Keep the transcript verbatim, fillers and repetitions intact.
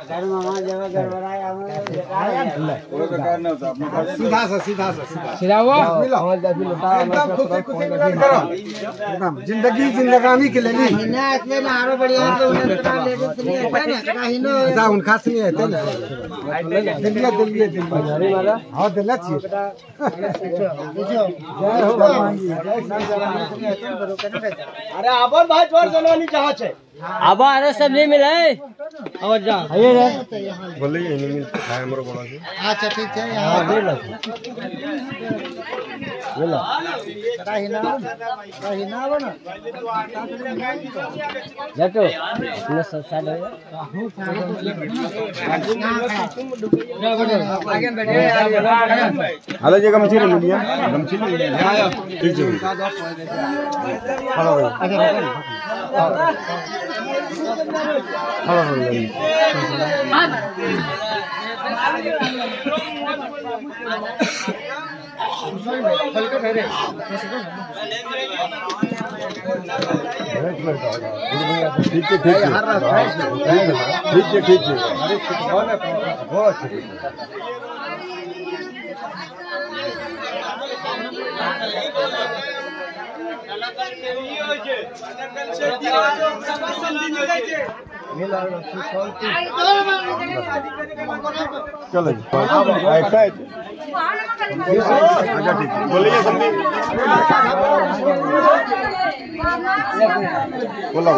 सीधा सा सीधा सा सीधा हुआ एकदम खुशी खुशी मिलन करो एकदम जिंदगी जिंदगानी के लिए नहीं ना इतने ना आरो बढ़िया तो उन्हें पता ले दे सुनिए है ना कहीं ना ऐसा उनका सुनिए है ना दिल्ली दिल्ली दिल्ली हां दिल्ली छी जय हो भगवान जी अरे आबर भाई तोर जनवानी कहां छे अब अरे सब नहीं मिले और जा ये रे बोले ये नहीं मिलता है हमरो बोला से अच्छा ठीक है यहां ले लो ले लो कहीं ना कहीं ना बना जातो न साइड आगे बैठे हेलो जी गमछी ले लिया गमछी ले लिया ठीक है हेलो हेलो ठीक है ठीक है ठीक है ठीक है बहुत चलो ऐसा है अच्छा ठीक है बोलिए संदीप बोलो